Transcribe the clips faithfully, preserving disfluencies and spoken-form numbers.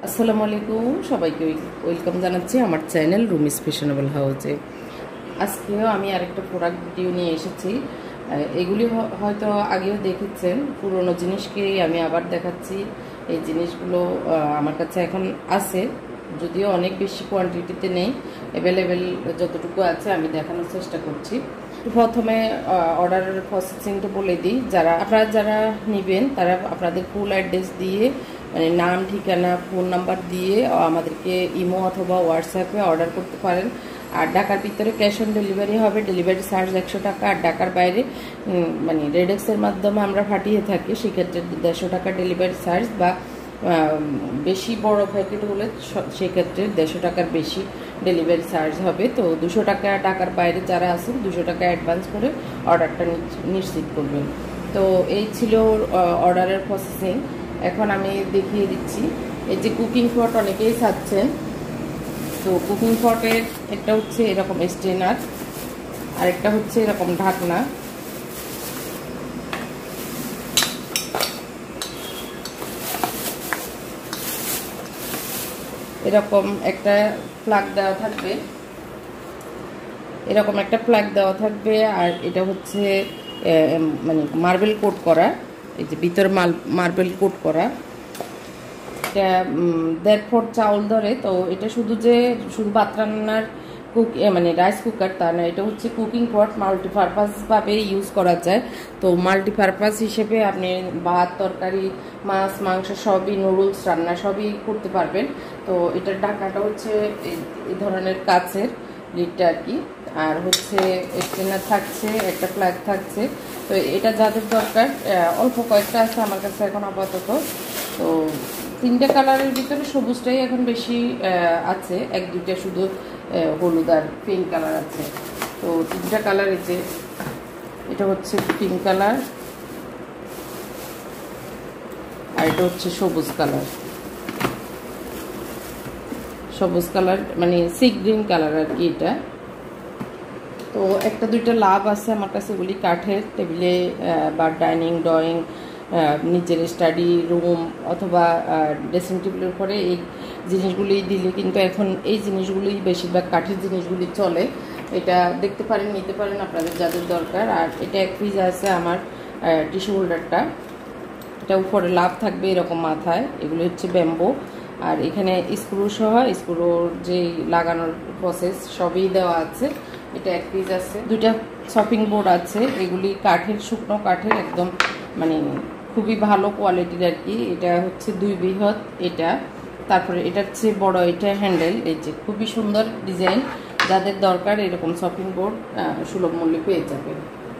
আসসালামু আলাইকুম, সবাইকে ওয়েলকাম জানাচ্ছি আমার চ্যানেল রুমিস ফ্যাশনেবল হাউসে। আজকেও আমি আরেকটা প্রোডাক্ট ভিডিও নিয়ে এসেছি। এগুলি হয়তো আগেও দেখেছেন, পুরনো জিনিসকেই আমি আবার দেখাচ্ছি। এই জিনিসগুলো আমার কাছে এখন আছে, যদিও অনেক বেশি কোয়ান্টিটিতে নেই, অ্যাভেলেবেল যতটুকু আছে আমি দেখানোর চেষ্টা করছি। প্রথমে অর্ডারের প্রসেসিংটা বলে দিই। যারা আপনারা যারা নেবেন তারা আপনাদের ফুল অ্যাড্রেস দিয়ে, মানে নাম, ঠিকানা, ফোন নাম্বার দিয়ে আমাদেরকে ইমো অথবা হোয়াটসঅ্যাপে অর্ডার করতে পারেন। আর ঢাকার ভিতরে ক্যাশ অন ডেলিভারি হবে, ডেলিভারি চার্জ একশো টাকা। আর ঢাকার বাইরে মানে রেডেক্সের মাধ্যমে আমরা পাঠিয়ে থাকি, সেক্ষেত্রে দেড়শো টাকা ডেলিভারি চার্জ, বা বেশি বড় প্যাকেট হলে সেক্ষেত্রে দেড়শো টাকার বেশি ডেলিভারি চার্জ হবে। তো দুশো টাকা ঢাকার বাইরে যারা আছেন দুশো টাকা অ্যাডভান্স করে অর্ডারটা নিশ্চিত করবেন। তো এই ছিল অর্ডারের প্রসেসিং। এখন আমি দেখিয়ে দিচ্ছি। এই যে কুকিং পট অনেকেই চাচ্ছেন, তো কুকিং পটের একটা হচ্ছে এরকম স্টেনার, আর একটা হচ্ছে এরকম ঢাকনা। এরকম একটা প্লাগ দেওয়া থাকবে, এরকম একটা প্লাগ দেওয়া থাকবে। আর এটা হচ্ছে মানে মার্বেল কোট করা, এই যে ভিতরে মার্বেল কোট করা। এটা দেড় ফুট চাউল ধরে। তো এটা শুধু যে শুধু ভাত রান্নার কুক মানে রাইস কুকার তা না, এটা হচ্ছে কুকিং পট, মাল্টিপারপাসভাবে ইউজ করা যায়। তো মাল্টিপারপাস হিসেবে আপনি ভাত, তরকারি, মাছ, মাংস সবই, নুডলস রান্না সবই করতে পারবেন। তো এটার ঢাকাটা হচ্ছে এই ধরনের কাচের লিডটা আর কি। আর হচ্ছে স্টেনার থাকছে, একটা প্লাগ থাকছে। তো এটা যাদের দরকার, অল্প কয়েকটা আছে আমার কাছে এখন আপাতত। তো তিনটে কালারের ভিতরে সবুজটাই এখন বেশি আছে, এক দুইটা শুধু হলুদ আর পিঙ্ক কালার আছে। তো তিনটা কালার, এই যে এটা হচ্ছে পিঙ্ক কালার, আর এটা হচ্ছে সবুজ কালার। সবুজ কালার মানে সি গ্রিন কালার আর কি এটা। তো একটা দুইটা লাভ আছে আমার কাছে, এগুলি কাঠের টেবিলে বা ডাইনিং ড্রয়িং, নিজের স্টাডি রুম অথবা ড্রেসিং টেবিলের উপরে এই জিনিসগুলি দিলে কিন্তু এখন এই জিনিসগুলোই বেশিরভাগ কাঠের জিনিসগুলি চলে। এটা দেখতে পারেন, নিতে পারেন আপনাদের যাদের দরকার। আর এটা এক পিস আছে আমার টিস্যু হোল্ডারটা, এটা উপরে লাভ থাকবে এরকম মাথায়, এগুলো হচ্ছে ব্যাম্বো। আর এখানে স্ক্রু সহ স্ক্রুর যে লাগানোর প্রসেস সবই দেওয়া আছে। এটা এক পিস আছে। দুইটা শপিং বোর্ড আছে, এগুলি কাঠের, শুকনো কাঠের, একদম মানে খুবই ভালো কোয়ালিটির আর কি। এটা হচ্ছে দুই বৃহৎ এটা, তারপরে এটা হচ্ছে বড়, এটা হ্যান্ডেল। এই যে খুবই সুন্দর ডিজাইন, যাদের দরকার এরকম শপিং বোর্ড সুলভ মূল্যে পেয়ে যাবেন।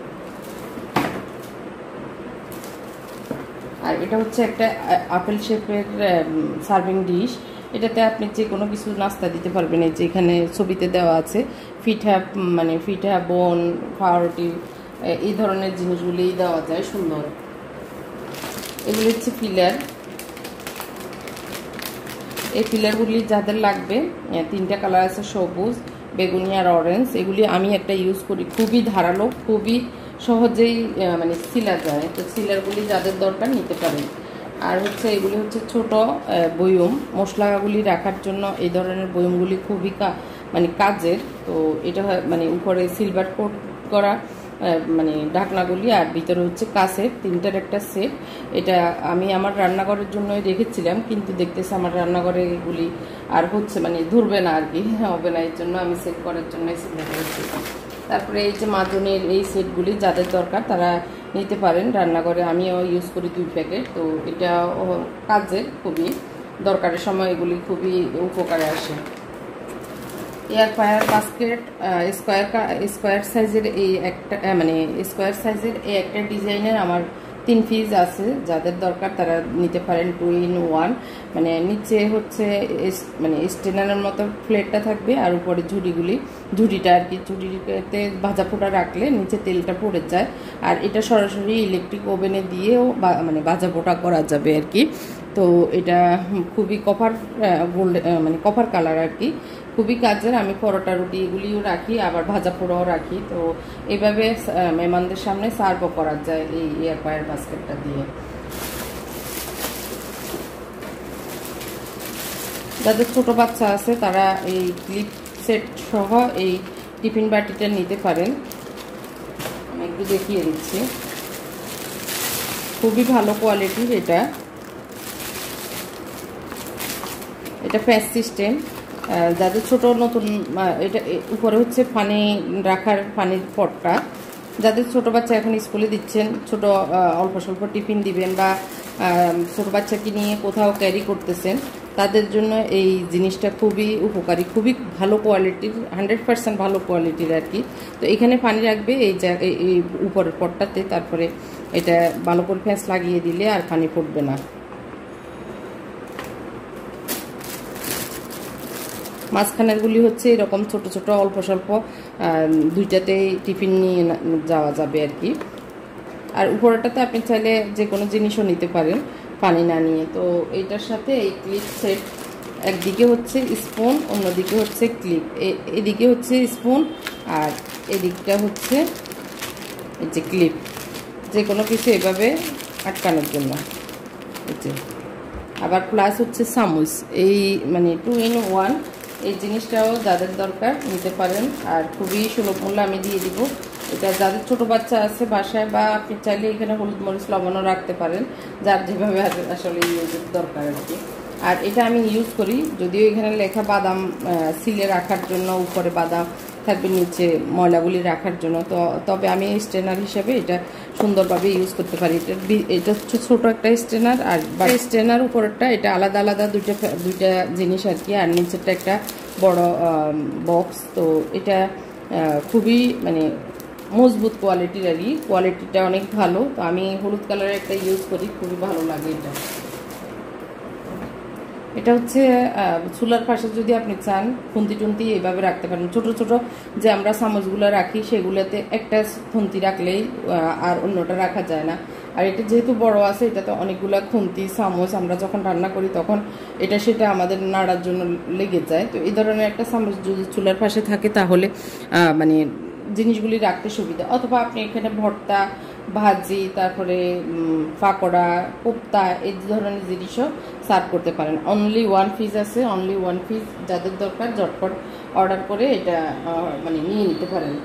আর এটা হচ্ছে একটা আপেল শেপের সার্ভিং ডিশ। এটাতে আপনি যে কোনো কিছু নাস্তা দিতে পারবেন। এই যে এখানে ছবিতে দেওয়া আছে পিঠা, মানে পিঠা, বোন, পাউরুটি, এই ধরনের জিনিসগুলি দেওয়া যায় সুন্দর। এগুলি হচ্ছে পিলার। এই পিলারগুলি যাদের লাগবে, তিনটা কালার আছে, সবুজ, বেগুনি আর অরেঞ্জ। এগুলি আমি একটা ইউজ করি, খুবই ধারালো, খুবই সহজেই মানে সিলা যায়। তো সিলারগুলি যাদের দরকার নিতে পারেন। আর হচ্ছে এগুলি হচ্ছে ছোট বয়ম, মশলাগুলি রাখার জন্য এই ধরনের বয়মগুলি খুবই মানে কাজের। তো এটা মানে উপরে সিলভার কোট করা মানে ঢাকনাগুলি, আর ভিতরে হচ্ছে কাঁচের, তিনটার একটা সেট। এটা আমি আমার রান্নাঘরের জন্যই রেখেছিলাম, কিন্তু দেখতেছি আমার রান্নাঘরে এগুলি আর হচ্ছে মানে ধরবে না আর কি, হবে না, এর জন্য আমি সেট করার জন্যই চিন্তা করেছি। তারপরে এই যে মাজনের এই সেটগুলি যাদের দরকার তারা নিতে পারেন রান্নাঘরে। আমিও ইউজ করি দুই প্যাকেট। তো এটা কাজের, খুবই দরকারের সময় এগুলি খুবই উপকারে আসে। Air fryer basket, square square সাইজের এই একটা মানে স্কোয়ার সাইজের এই একটা ডিজাইনের আমার তিন পিস আছে, যাদের দরকার তারা নিতে পারেন। টু ইন ওয়ান, মানে নিচে হচ্ছে মানে স্টেনারের মতো প্লেটটা থাকবে, আর উপরে ঝুড়িগুলি, ঝুড়িটা আর কি, ঝুড়িতে ভাজা পোড়া রাখলে নিচে তেলটা পড়ে যায়। আর এটা সরাসরি ইলেকট্রিক ওভেনে দিয়েও মানে ভাজা পোড়া করা যাবে আর কি। তো এটা খুবই কপার গোল্ড মানে কপার কালার আর কি, খুবই কাজের। আমি পরোটা, রুটি এগুলিও রাখি, আবার ভাজা পোড়াও রাখি। তো এইভাবে মেহমানদের সামনে সার্ভও করা যায় এই এয়ার ফ্রায়ার বাস্কেটটা দিয়ে। যাদের ছোট বাচ্চা আছে তারা এই ক্লিপ সেট সহ এই টিফিন বাটিটা নিতে পারেন। আমি একটু দেখিয়ে দিচ্ছি, খুবই ভালো কোয়ালিটির। এটা এটা প্যাচ সিস্টেম। যাদের ছোট নতুন, এটা উপরে হচ্ছে পানি রাখার পানির পটটা। যাদের ছোট বাচ্চা এখন স্কুলে দিচ্ছেন, ছোট অল্প স্বল্প টিফিন দিবেন বা ছোট বাচ্চাকে নিয়ে কোথাও ক্যারি করতেছেন, তাদের জন্য এই জিনিসটা খুবই উপকারী, খুবই ভালো কোয়ালিটির, হান্ড্রেড পার্সেন্ট ভালো কোয়ালিটির আর কি। তো এখানে পানি রাখবে এই জায়গায়, এই উপরের পটটাতে, তারপরে এটা ভালো করে ফ্যাঁস লাগিয়ে দিলে আর পানি পড়বে না। মাঝখানেরগুলি হচ্ছে এরকম ছোট ছোট অল্প স্বল্প, দুইটাতেই টিফিন নিয়ে যাওয়া যাবে আর কি। আর উপরেটাতে আপনি চাইলে যে কোনো জিনিসও নিতে পারেন পানি না নিয়ে। তো এইটার সাথে এই ক্লিপ সেট, একদিকে হচ্ছে স্পুন, অন্যদিকে হচ্ছে ক্লিপ। এদিকে হচ্ছে স্পুন আর এদিকটা হচ্ছে এই যে ক্লিপ, যে কোনো কিছু এভাবে আটকানোর জন্য। আবার প্লাস হচ্ছে চামচ, এই মানে টু ইন ওয়ান, এই জিনিসটাও যাদের দরকার নিতে পারেন। আর খুবই সুলভ মূল্যে আমি দিয়ে দিব এটা। যাদের ছোট বাচ্চা আছে বাসায়, বা আপনি চাইলে এখানে হলুদ মরিচ লবণও রাখতে পারেন, যার যেভাবে আসলে ইউজের দরকার আর কি। আর এটা আমি ইউজ করি, যদিও এখানে লেখা বাদাম সিলে রাখার জন্য, উপরে বাদাম থাকবে, নিচে ময়লাগুলি রাখার জন্য। তো তবে আমি স্ট্রেনার হিসেবে এটা সুন্দরভাবে ইউজ করতে পারি। এটা এটা হচ্ছে ছোটো একটা স্ট্রেনার, আর বা স্ট্রেনার উপরেরটা এটা আলাদা আলাদা দুইটা দুইটা জিনিস আর কি। আর নিচেরটা একটা বড় বক্স। তো এটা খুবই মানে মজবুত কোয়ালিটির আর কি, কোয়ালিটিটা অনেক ভালো। তো আমি হলুদ কালারের একটা ইউজ করি, খুবই ভালো লাগে এটা। এটা হচ্ছে চুলার পাশে যদি আপনি চান খুন্তি টুন্তি এইভাবে রাখতে পারেন। ছোট ছোট যে আমরা চামচগুলো রাখি সেগুলোতে একটা খুন্তি রাখলেই আর অন্যটা রাখা যায় না। আর এটা যেহেতু বড় আছে, এটাতে অনেকগুলো খুন্তি চামচ, আমরা যখন রান্না করি তখন এটা সেটা আমাদের নাড়ার জন্য লেগে যায়। তো এই ধরনের একটা চামচ যদি চুলার পাশে থাকে তাহলে মানে জিনিসগুলি রাখতে সুবিধা। অথবা আপনি এখানে ভর্তা, ভাজি, তারপরে পাকোড়া, কোপ্তা, এই ধরনের জিনিসও সার্ভ করতে পারেন। অনলি ওয়ান পিস আছে, অনলি ওয়ান পিস। যাদের দরকার ঝটপট অর্ডার করে এটা মানে নিয়ে নিতে পারেন।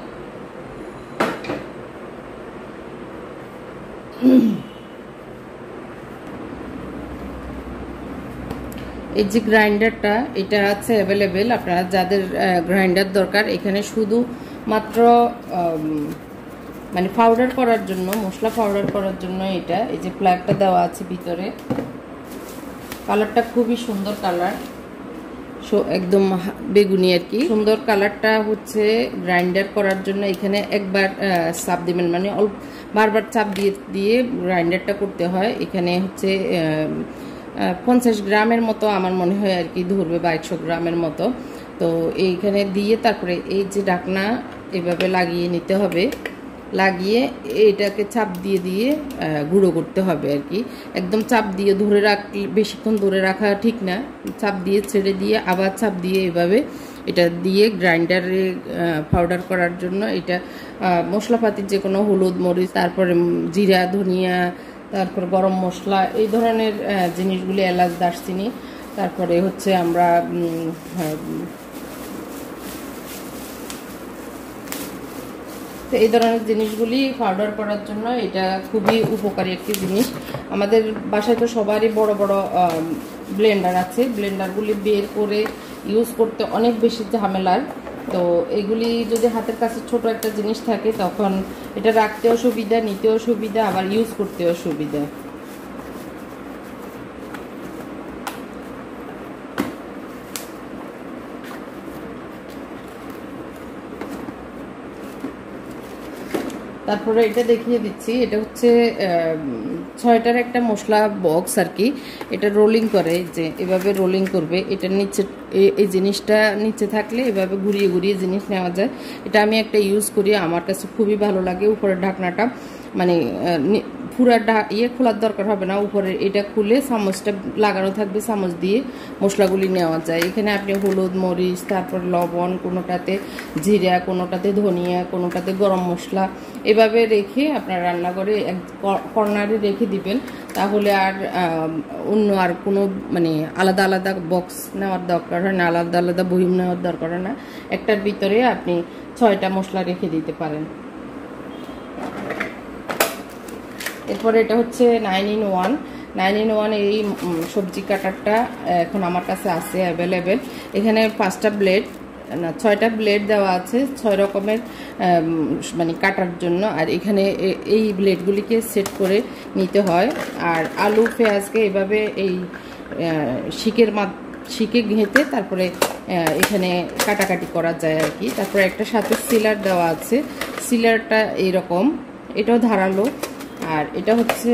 এই যে গ্রাইন্ডারটা, এটা আছে অ্যাভেলেবেল। আপনারা যাদের গ্রাইন্ডার দরকার, এখানে শুধু মাত্র মানে পাউডার করার জন্য, মশলা পাউডার করার জন্য এটা, এই যে প্লাগটা দেওয়া আছে ভিতরে। কালারটা খুবই সুন্দর কালার, একদম বেগুনি আর কি। সুন্দর কালারটা হচ্ছে গ্রাইন্ডার করার জন্য এখানে একবার চাপ দিবেন, মানে অল্প বারবার চাপ দিয়ে দিয়ে গ্রাইন্ডারটা করতে হয়। এখানে হচ্ছে পঞ্চাশ গ্রামের মতো আমার মনে হয় আর কি ধরবে, বা একশো গ্রামের মতো। তো এইখানে দিয়ে তারপরে এই যে ঢাকনা এভাবে লাগিয়ে নিতে হবে, লাগিয়ে এটাকে চাপ দিয়ে দিয়ে গুঁড়ো করতে হবে আর কি। একদম চাপ দিয়ে ধরে রাখলে, বেশিক্ষণ ধরে রাখা ঠিক না, চাপ দিয়ে ছেড়ে দিয়ে আবার চাপ দিয়ে এভাবে এটা দিয়ে গ্রাইন্ডারে পাউডার করার জন্য। এটা মশলাপাতির যে কোনো হলুদ মরিচ, তারপরে জিরা, ধনিয়া, তারপর গরম মশলা, এই ধরনের জিনিসগুলি, এলাচ, দারচিনি, তারপরে হচ্ছে আমরা তো এই ধরনের জিনিসগুলি পাউডার করার জন্য এটা খুবই উপকারী একটি জিনিস। আমাদের বাসায় তো সবারই বড় বড় ব্লেন্ডার আছে, ব্লেন্ডারগুলি বের করে ইউজ করতে অনেক বেশি ঝামেলার। তো এগুলি যদি হাতের কাছে ছোট একটা জিনিস থাকে তখন এটা রাখতেও সুবিধা, নিতেও সুবিধা, আবার ইউজ করতেও সুবিধা। তারপরে এটা দেখিয়ে দিচ্ছি, এটা হচ্ছে ছয়টার একটা মশলা বক্স আর কি। এটা রোলিং করে, যে এভাবে রোলিং করবে, এটা নিচে এই জিনিসটা নিচে থাকলে এভাবে ঘুরিয়ে ঘুরিয়ে জিনিস নেওয়া যায়। এটা আমি একটা ইউজ করি, আমার কাছে খুবই ভালো লাগে। উপরের ঢাকনাটা মানে পুরা ইয়ে খোলার দরকার হবে না, উপরে এটা খুলে চামচটা লাগানো থাকবে, চামচ দিয়ে মশলাগুলি নেওয়া যায়। এখানে আপনি হলুদ, মরিচ, তারপর লবণ, কোনোটাতে জিরা, কোনোটাতে ধনিয়া, কোনোটাতে গরম মশলা এভাবে রেখে আপনার রান্নাঘরে এক কর্নারে রেখে দিবেন। তাহলে আর অন্য আর কোনো মানে আলাদা আলাদা বক্স নেওয়ার দরকার হয় না, আলাদা আলাদা বয়ম নেওয়ার দরকার হয় না। একটার ভিতরে আপনি ছয়টা মশলা রেখে দিতে পারেন। এরপরে এটা হচ্ছে nine in one nine in one এই সবজি কাটারটা এখন আমার কাছে আছে অ্যাভেলেবেল। এখানে পাঁচটা ব্লেড না ছয়টা ব্লেড দেওয়া আছে ছয় রকমের মানে কাটার জন্য। আর এখানে এই ব্লেডগুলিকে সেট করে নিতে হয়। আর আলু পেঁয়াজকে এভাবে এই শিকের মা শিকে ঘেঁটে তারপরে এখানে কাটাকাটি করা যায় আর কি। তারপরে একটা সাথে সিলার দেওয়া আছে, সিলারটা এইরকম, এটাও ধারালো। আর এটা হচ্ছে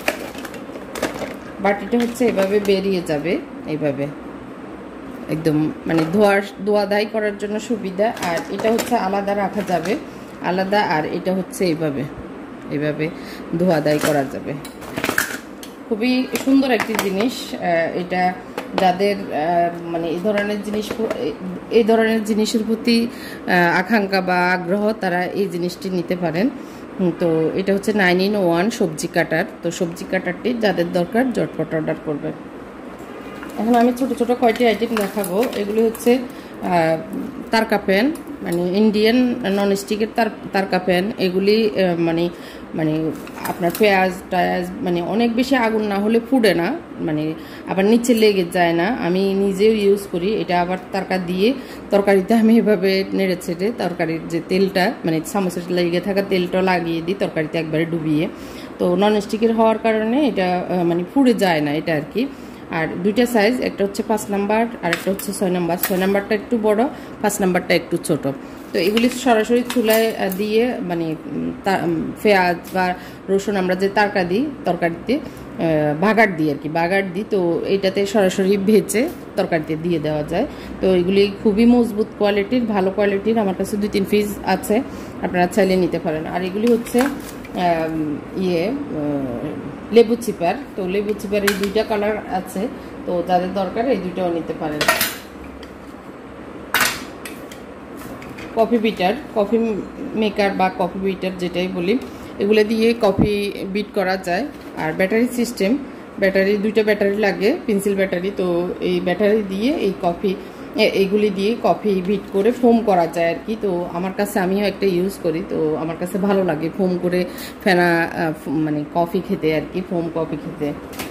বাটিটা হচ্ছে এভাবে বেরিয়ে যাবে, এইভাবে একদম মানে ধোয়ার ধোয়া ধাই করার জন্য সুবিধা। আর এটা হচ্ছে আলাদা রাখা যাবে, আলাদা। আর এটা হচ্ছে এইভাবে এইভাবে ধোয়া ধাই করা যাবে। খুবই সুন্দর একটি জিনিস এটা। যাদের মানে এই ধরনের জিনিস এই ধরনের জিনিসের প্রতি আকাঙ্ক্ষা বা আগ্রহ, তারা এই জিনিসটি নিতে পারেন। তো এটা হচ্ছে নাইন ইন ওয়ান সবজি কাটার। তো সবজি কাটারটি যাদের দরকার ঝটপট অর্ডার করবেন। এখন আমি ছোট ছোট কয়টি আইটেম দেখাবো। এগুলি হচ্ছে তারকা প্যান, মানে ইন্ডিয়ান ননস্টিকের তার তারকা প্যান। এগুলি মানে মানে আপনার পেঁয়াজ টায়াজ মানে অনেক বেশি আগুন না হলে ফুটে না, মানে আবার নিচে লেগে যায় না। আমি নিজেও ইউজ করি এটা। আবার তারকা দিয়ে তরকারিতে আমি এভাবে নেড়ে ছেড়ে তরকারির যে তেলটা মানে চামচের লেগে থাকা তেলটা লাগিয়ে দিই তরকারিতে একবারে ডুবিয়ে। তো ননস্টিকের হওয়ার কারণে এটা মানে পুড়ে যায় না এটা আর কি। আর দুইটা সাইজ, একটা হচ্ছে পাঁচ নাম্বার আর একটা হচ্ছে ছয় নাম্বার। ছয় নাম্বারটা একটু বড়, পাঁচ নাম্বারটা একটু ছোট। তো এগুলি সরাসরি চুলায় দিয়ে মানে পেঁয়াজ বা রসুন আমরা যে তরকা দিই তরকারিতে বাগার দিই আর কি, বাগার দিই। তো এইটাতে সরাসরি ভেজে তরকারিতে দিয়ে দেওয়া যায়। তো এগুলি খুবই মজবুত কোয়ালিটির, ভালো কোয়ালিটির। আমার কাছে দুই তিন পিস আছে, আপনারা চাইলে নিতে পারেন। আর এগুলি হচ্ছে ইয়ে লেবু চিপার। তো লেবু চিপার এই দুইটা কালার আছে, তো যাদের দরকার এই দুইটাও নিতে পারেন। কফি বিটার, কফি মেকার বা কফি বিটার যেটাই বলি, এগুলো দিয়ে কফি বিট করা যায়। আর ব্যাটারি সিস্টেম, ব্যাটারি দুইটা ব্যাটারি লাগে, পেন্সিল ব্যাটারি। তো এই ব্যাটারি দিয়ে এই কফি এইগুলি দিয়ে কফি বিট করে ফোম করা যায় আর কি। তো আমার কাছে আমিও একটা ইউজ করি, তো আমার কাছে ভালো লাগে ফোম করে ফেনা মানে কফি খেতে আর কি, ফোম কফি খেতে।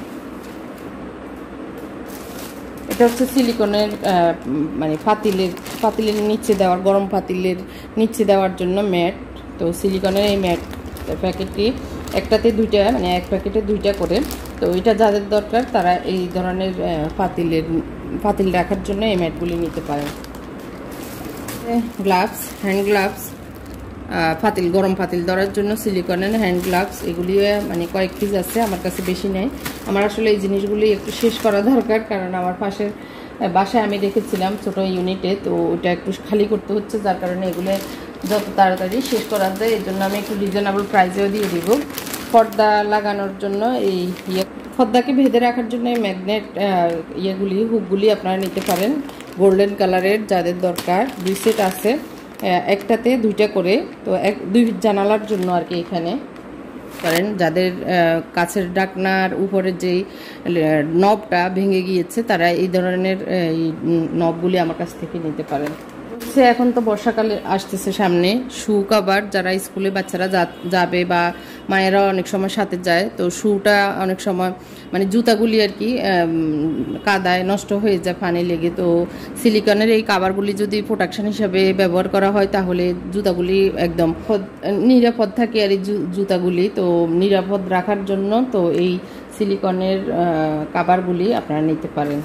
এটা হচ্ছে সিলিকনের মানে পাতিলের পাতিলের নিচে দেওয়ার, গরম পাতিলের নিচে দেওয়ার জন্য ম্যাট। তো সিলিকনের এই ম্যাট প্যাকেটটি একটাতে দুইটা মানে এক প্যাকেটে দুইটা করে। তো এটা যাদের দরকার তারা এই ধরনের পাতিলের পাতিল রাখার জন্য এই ম্যাটগুলি নিতে পারেন। গ্লাভস, হ্যান্ড গ্লাভস, পাতিল গরম পাতিল ধরার জন্য সিলিকনের হ্যান্ড গ্লাভস। এগুলি মানে কয়েক পিস আছে, আমার কাছে বেশি নেই। আমার আসলে এই জিনিসগুলি একটু শেষ করা দরকার, কারণ আমার পাশের বাসায় আমি রেখেছিলাম ছোট ইউনিটে, তো ওটা একটু খালি করতে হচ্ছে, যার কারণে এগুলো যত তাড়াতাড়ি শেষ করা যায় এর জন্য আমি একটু রিজনেবল প্রাইসেও দিয়ে দিব। পর্দা লাগানোর জন্য এই ইয়ে পর্দাকে বেঁধে রাখার জন্য এই ম্যাগনেট ইয়েগুলি হুকগুলি আপনারা নিতে পারেন গোল্ডেন কালারের, যাদের দরকার। দুই সেট আছে, একটাতে দুইটা করে। তো এক দুই জানালার জন্য আর কি এখানে করেন। যাদের কাছের ডাকনার উপরে যেই নবটা ভেঙে গিয়েছে তারা এই ধরনের এই নবগুলি আমার কাছ থেকে নিতে পারেন। হচ্ছে এখন তো বর্ষাকালে আসতেছে সামনে, শু কাভার যারা স্কুলে বাচ্চারা যাবে বা মায়েরা অনেক সময় সাথে যায়, তো শুটা অনেক সময় মানে জুতাগুলি আর কি কাদায় নষ্ট হয়ে যায় পানি লেগে। তো সিলিকনের এই কাভারগুলি যদি প্রোটেকশন হিসাবে ব্যবহার করা হয় তাহলে জুতাগুলি একদম নিরাপদ থাকে আর এই জুতাগুলি। তো নিরাপদ রাখার জন্য তো এই সিলিকনের কাভারগুলি আপনারা নিতে পারেন।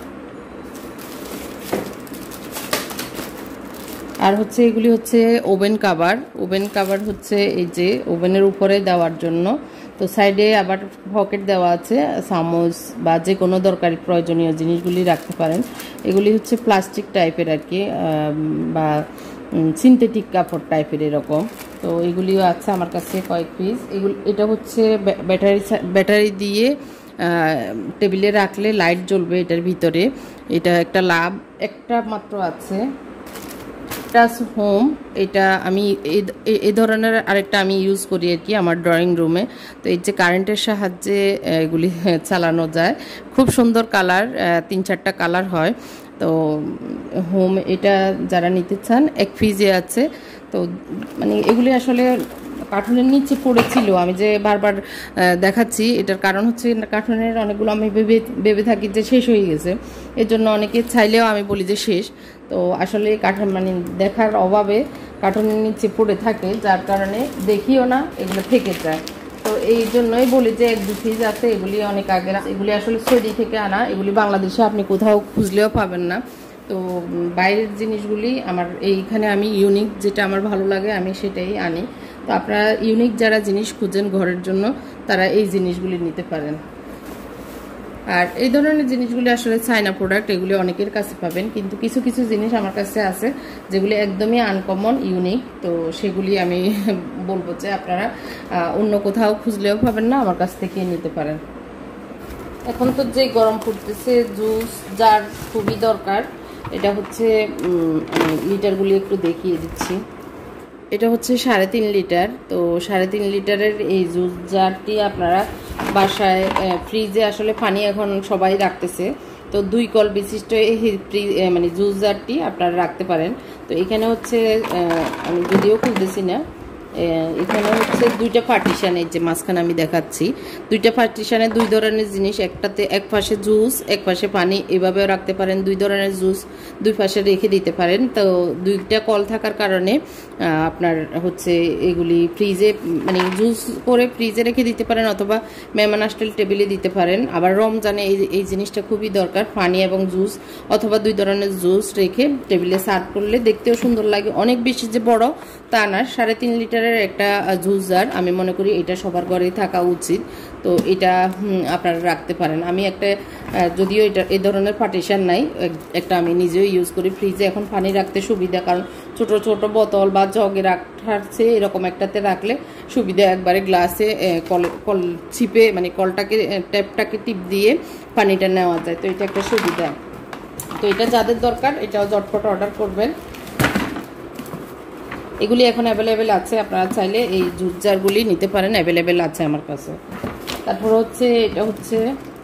আর হচ্ছে এগুলি হচ্ছে ওভেন কাভার। ওভেন কাভার হচ্ছে এই যে ওভেনের উপরে দেওয়ার জন্য। তো সাইডে আবার পকেট দেওয়া আছে, চামচ বা যে কোনো দরকারি প্রয়োজনীয় জিনিসগুলি রাখতে পারেন। এগুলি হচ্ছে প্লাস্টিক টাইপের আর কি, বা সিনথেটিক কাপড় টাইপের এরকম। তো তো এগুলিও আছে আমার কাছে কয়েক পিস। এগুলো এটা হচ্ছে ব্যাটারি ব্যাটারি দিয়ে টেবিলে রাখলে লাইট জ্বলবে এটার ভিতরে। এটা একটা লাভ একটা মাত্র আছে। টাচ হোম, এটা আমি এই ধরনের আরেকটা আমি ইউজ করি আর কি আমার ড্রয়িং রুমে। তো এই যে কারেন্টের সাহায্যে এগুলি চালানো যায়, খুব সুন্দর কালার, তিন চারটা কালার হয়। তো হোম এটা যারা নিতে চান এক পিসে আছে। তো মানে এগুলি আসলে কার্টুনের নিচে পড়েছিল, আমি যে বারবার দেখাচ্ছি এটার কারণ হচ্ছে কার্টুনের অনেকগুলো আমি ভেবে ভেবে থাকি যে শেষ হয়ে গেছে, এর জন্য অনেকে চাইলেও আমি বলি যে শেষ। তো আসলে কার্টুন মানে দেখার অভাবে কার্টুনের নিচে পড়ে থাকে, যার কারণে দেখিও না, এগুলো থেকে যায়। তো এই জন্যই বলি যে এক দু পিস আছে, এগুলি অনেক আগের, এগুলি আসলে সৌদি থেকে আনা, এগুলি বাংলাদেশে আপনি কোথাও খুঁজলেও পাবেন না। তো বাইরের জিনিসগুলি আমার এইখানে আমি ইউনিক যেটা আমার ভালো লাগে আমি সেটাই আনি। তো আপনারা ইউনিক যারা জিনিস খুঁজেন ঘরের জন্য তারা এই জিনিসগুলি নিতে পারেন। আর এই ধরনের জিনিসগুলি আসলে চায়না প্রোডাক্ট, এগুলি অনেকের কাছে পাবেন, কিন্তু কিছু কিছু জিনিস আমার কাছে আছে যেগুলি একদমই আনকমন ইউনিক। তো সেগুলি আমি বলবো যে আপনারা অন্য কোথাও খুঁজলেও পাবেন না, আমার কাছ থেকে নিতে পারেন। এখন তো যে গরম পড়তেছে, জুস যার খুবই দরকার, এটা হচ্ছে লিটারগুলি একটু দেখিয়ে দিচ্ছি। এটা হচ্ছে সাড়ে তিন লিটার। তো সাড়ে তিন লিটারের এই জুস জারটি আপনারা বাসায় ফ্রিজে আসলে পানি এখন সবাই রাখতেছে, তো দুই কল বিশিষ্ট এই মানে জুস জারটি আপনারা রাখতে পারেন। তো এখানে হচ্ছে আমি যদিও খুলতেছি না, এখানে হচ্ছে দুইটা পার্টিশন, এই যে মাঝখানে আমি দেখাচ্ছি দুইটা পার্টিশনে দুই ধরনের জিনিস, একটাতে এক পাশে জুস এক পাশে পানি, এভাবেও রাখতে পারেন, দুই ধরনের জুস দুই পাশে রেখে দিতে পারেন। তো দুইটা কল থাকার কারণে আপনার হচ্ছে এগুলি ফ্রিজে মানে জুস করে ফ্রিজে রেখে দিতে পারেন, অথবা মেহমান আসলে টেবিলে দিতে পারেন। আবার রমজানে এই এই জিনিসটা খুবই দরকার, পানি এবং জুস অথবা দুই ধরনের জুস রেখে টেবিলে সার্ভ করলে দেখতেও সুন্দর লাগে। অনেক বেশি যে বড় তা না, সাড়ে তিন লিটারের একটা জুস জার আমি মনে করি এটা সবার ঘরেই থাকা উচিত। তো এটা আপনারা রাখতে পারেন। আমি একটা যদিও এটা এই ধরনের পার্টিশন নাই, একটা আমি নিজেও ইউজ করি, ফ্রিজে এখন পানি রাখতে সুবিধা, কারণ ছোট ছোট বোতল বা জগে রাখাচ্ছে এরকম একটাতে রাখলে সুবিধা, একবারে গ্লাসে কল কল চিপে মানে কলটাকে ট্যাপটাকে টিপ দিয়ে পানিটা নেওয়া যায়। তো এটা একটা সুবিধা। তো এটা যাদের দরকার এটাও ঝটপট অর্ডার করবেন। এগুলি এখন অ্যাভেলেবেল আছে, আপনারা চাইলে এই জুস জারগুলি নিতে পারেন, অ্যাভেলেবেল আছে আমার কাছে। তারপর হচ্ছে এটা হচ্ছে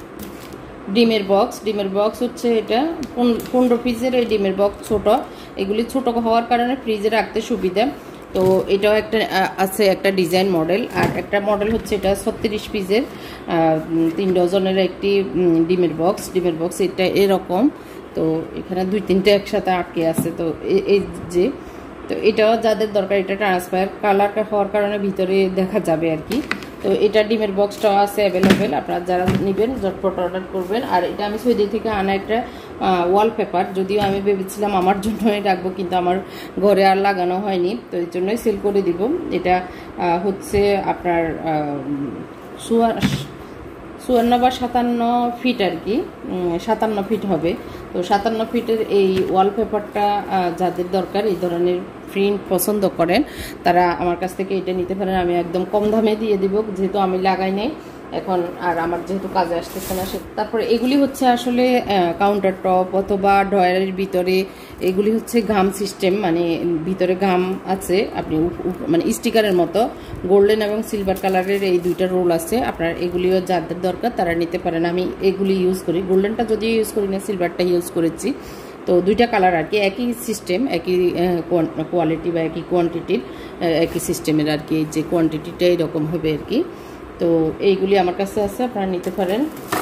ডিমের বক্স। ডিমের বক্স হচ্ছে এটা পনেরো পিসের এই ডিমের বক্স, ছোট, এগুলি ছোট হওয়ার কারণে ফ্রিজে রাখতে সুবিধা। তো এটাও একটা আছে একটা ডিজাইন মডেল, আর একটা মডেল হচ্ছে এটা ছত্রিশ পিসের তিন ডজনের একটি ডিমের বক্স। ডিমের বক্স এটা এরকম, তো এখানে দুই তিনটে একসাথে আটকে আছে। তো এই যে তো এটাও যাদের দরকার, এটা ট্রান্সপায়ার কালার হওয়ার কারণে ভিতরে দেখা যাবে আর কি। তো এটা ডিমের বক্সটাও আছে অ্যাভেলেবেল, আপনারা যারা নেবেন ঝটপট অর্ডার করবেন। আর এটা আমি সৌদি থেকে আনা একটা ওয়ালপেপার, যদিও আমি ভেবেছিলাম আমার জন্যই রাখবো, কিন্তু আমার ঘরে আর লাগানো হয়নি, তো এই জন্যই সেল করে দিব। এটা হচ্ছে আপনার সুয়া চুয়ান্ন বা সাতান্ন ফিট আর কি, সাতান্ন ফিট হবে। তো সাতান্ন ফিটের এই ওয়ালপেপারটা যাদের দরকার, এই ধরনের প্রিন্ট পছন্দ করেন, তারা আমার কাছ থেকে এটা নিতে পারেন। আমি একদম কম দামে দিয়ে দিব, যেহেতু আমি লাগাই নাই এখন, আর আমার যেহেতু কাজে আসতেছে না। তারপরে এগুলি হচ্ছে আসলে কাউন্টার টপ অথবা ড্রয়ারের ভিতরে, এগুলি হচ্ছে গাম সিস্টেম, মানে ভিতরে গাম আছে, আপনি মানে স্টিকারের মতো গোল্ডেন এবং সিলভার কালারের এই দুইটা রোল আছে। আপনার এগুলিও যাদের দরকার তারা নিতে পারেন। আমি এগুলি ইউজ করি, গোল্ডেনটা যদিও ইউজ করি না, সিলভারটা ইউজ করেছি। তো দুইটা কালার আর কি, একই সিস্টেম, একই কোয়ালিটি বা একই কোয়ান্টিটির, একই সিস্টেমের আর কি, যে কোয়ান্টিটিটা এরকম হবে আর কি। তো এইগুলি আমার কাছে আছে, আপনারা নিতে পারেন।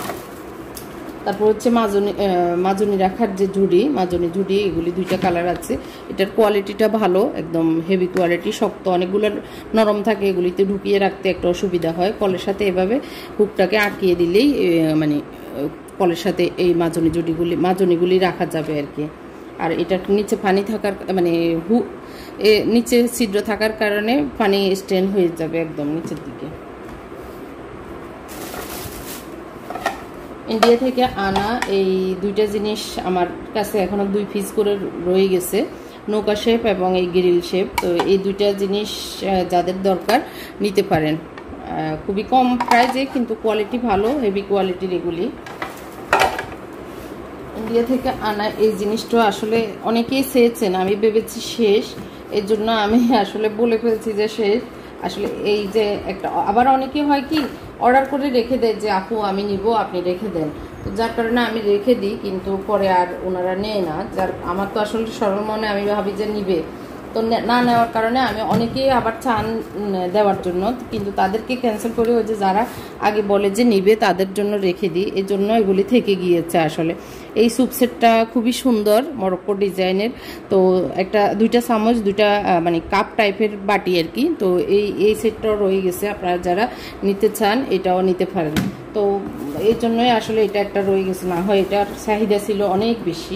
তারপর হচ্ছে মাজনি মাজনি রাখার যে ঝুড়ি, মাজনি ঝুড়ি, এগুলি দুইটা কালার আছে। এটার কোয়ালিটিটা ভালো, একদম হেভি কোয়ালিটি, শক্ত, অনেকগুলো নরম থাকে, এগুলিতে ঢুকিয়ে রাখতে একটা অসুবিধা হয়। কলের সাথে এভাবে হুকটাকে আটকিয়ে দিলেই মানে কলের সাথে এই মাজনি ঝুড়িগুলি মাজনিগুলি রাখা যাবে আর কি। আর এটার নিচে পানি থাকার মানে হু নিচে ছিদ্র থাকার কারণে পানি স্টেন হয়ে যাবে একদম নিচের দিকে। ইন্ডিয়া থেকে আনা এই দুইটা জিনিস আমার কাছে এখনো দুই পিস করে রয়ে গেছে। নৌকা শেপ এবং এই গ্রিল শেপ। তো এই দুইটা জিনিস যাদের দরকার নিতে পারেন, খুবই কম প্রাইসে কিন্তু কোয়ালিটি ভালো, হেভি কোয়ালিটির এগুলি। ইন্ডিয়া থেকে আনা এই জিনিসটা আসলে অনেকেই চেয়েছেন, আমি ভেবেছি শেষ, এর জন্য আমি আসলে বলে ফেলছি যে শেষ। আসলে এই যে একটা, আবার অনেকে হয় কি অর্ডার করে রেখে দেয় যে আপু আমি নিব, আপনি রেখে দেন, তো যার কারণে আমি রেখে দিই, কিন্তু পরে আর ওনারা নেয় না। যার আমার তো আসলে সরল মনে আমি ভাবি যে নিবে, তো না নেওয়ার কারণে আমি অনেকেই আবার চান দেওয়ার জন্য, কিন্তু তাদেরকে ক্যান্সেল করে ওই যে যারা আগে বলে যে নিবে তাদের জন্য রেখে দিই, এই জন্য এগুলি থেকে গিয়েছে। আসলে এই স্যুপ সেটটা খুবই সুন্দর মরক্কো ডিজাইনের। তো একটা দুইটা চামচ, দুইটা মানে কাপ টাইপের বাটি আর কি। তো এই এই সেটটাও রয়ে গেছে, আপনারা যারা নিতে চান এটাও নিতে পারেন। তো এই জন্যই আসলে এটা একটা রয়ে গেছে, না হয় এটার চাহিদা ছিল অনেক বেশি।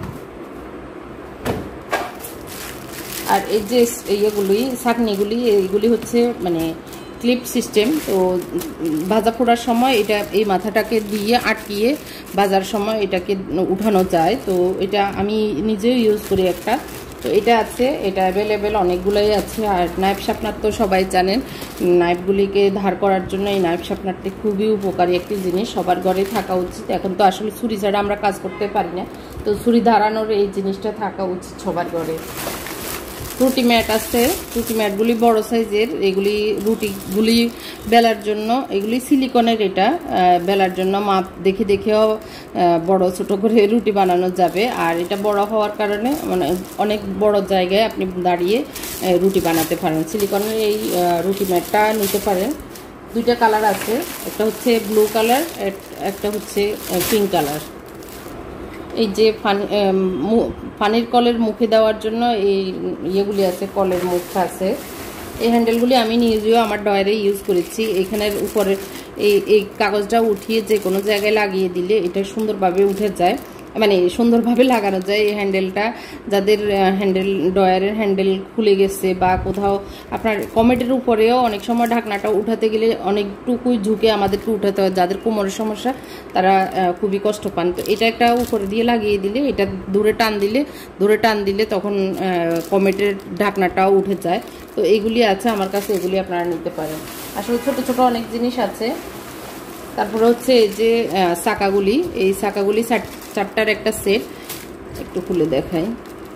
আর এই যে ইয়েগুলি ছাঁকনিগুলি, এইগুলি হচ্ছে মানে ক্লিপ সিস্টেম। তো ভাজা পোড়ার সময় এটা এই মাথাটাকে দিয়ে আটকিয়ে ভাজার সময় এটাকে উঠানো যায়। তো এটা আমি নিজেও ইউজ করি একটা, তো এটা আছে, এটা অ্যাভেলেবেল অনেকগুলোই আছে। আর নাইফ শার্পনার তো সবাই জানেন, নাইফগুলিকে ধার করার জন্য এই নাইফ শার্পনারটি খুবই উপকারী একটি জিনিস, সবার ঘরে থাকা উচিত। এখন তো আসলে ছুরি ছাড়া আমরা কাজ করতে পারি না, তো ছুরি ধারানোর এই জিনিসটা থাকা উচিত সবার ঘরে। রুটি ম্যাট আছে, রুটি ম্যাটগুলি বড় সাইজের, এগুলি রুটিগুলি বেলার জন্য, এগুলি সিলিকনের, এটা বেলার জন্য মাপ দেখে দেখেও বড় ছোট করে রুটি বানানো যাবে। আর এটা বড় হওয়ার কারণে মানে অনেক বড় জায়গায় আপনি দাঁড়িয়ে রুটি বানাতে পারেন। সিলিকনের এই রুটি ম্যাটটা নিতে পারেন। দুইটা কালার আছে, একটা হচ্ছে ব্লু কালার, একটা হচ্ছে পিঙ্ক কালার। এই যে পানির কলের মুখে দেওয়ার জন্য এই ইয়েগুলি আছে, কলের মুখ আছে। এই হ্যান্ডেলগুলি আমি নিজেও আমার ডয়ারে ইউজ করেছি। এখানের উপরে এই এই কাগজটা উঠিয়ে যে কোনো জায়গায় লাগিয়ে দিলে এটা সুন্দরভাবে উঠে যায়, মানে সুন্দরভাবে লাগানো যায়। এই হ্যান্ডেলটা যাদের হ্যান্ডেল ডয়ারের হ্যান্ডেল খুলে গেছে বা কোথাও আপনার কমেটের উপরেও অনেক সময় ঢাকনাটা উঠাতে গেলে অনেকটুকুই ঝুঁকে আমাদেরকে উঠাতে হয়, যাদের কোমরের সমস্যা তারা খুবই কষ্ট পান। তো এটা একটা উপরে দিয়ে লাগিয়ে দিলে, এটা দূরে টান দিলে দূরে টান দিলে তখন কমেটের ঢাকনাটাও উঠে যায়। তো এইগুলি আছে আমার কাছে, এগুলি আপনারা নিতে পারেন। আসলে ছোট ছোট অনেক জিনিস আছে। তারপরে হচ্ছে এই যে চাকাগুলি, এই চাকাগুলি চারটার একটা সেট, একটু খুলে দেখাই।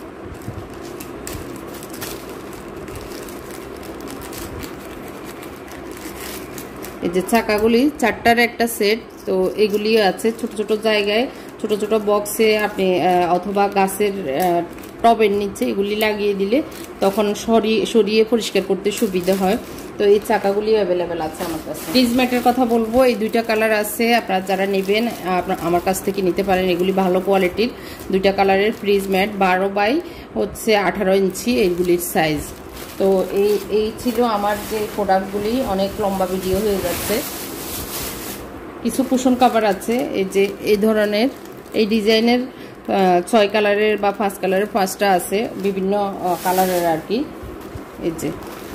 এই যে চাকাগুলি চারটার একটা সেট। তো এগুলি আছে ছোট ছোট জায়গায়, ছোট ছোট বক্সে আপনি অথবা গাছের টবের নিচে এগুলি লাগিয়ে দিলে তখন সরিয়ে সরিয়ে পরিষ্কার করতে সুবিধা হয়। তো এই চাকাগুলি অ্যাভেলেবেল আছে আমার কাছে। প্রিজ ম্যাটের কথা বলবো, এই দুইটা কালার আছে, আপনারা যারা নেবেন আমার কাছ থেকে নিতে পারেন। এগুলি ভালো কোয়ালিটির দুইটা কালারের প্রিজ ম্যাট, বারো বাই হচ্ছে আঠারো ইঞ্চি এইগুলির সাইজ। তো এই এই ছিল আমার যে প্রোডাক্টগুলি, অনেক লম্বা ভিডিও হয়ে যাচ্ছে। কিছু কুশন কভার আছে, এই যে এই ধরনের এই ডিজাইনের ছয় কালারের বা পাঁচ কালারের পাঁচটা আছে, বিভিন্ন কালারের আর কি। এই যে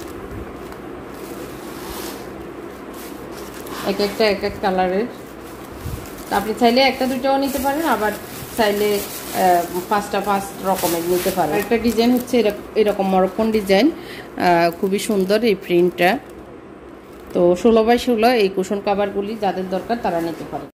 এক একটা এক এক কালারের, আপনি চাইলে একটা দুইটাও নিতে পারেন, আবার চাইলে পাঁচটা পাঁচ রকমের নিতে পারেন। একটা ডিজাইন হচ্ছে এরকম মরক্কন ডিজাইন, খুবই সুন্দর এই প্রিন্টটা। তো ষোলো বাই ষোলো এই কুশন কাভারগুলি যাদের দরকার তারা নিতে পারে।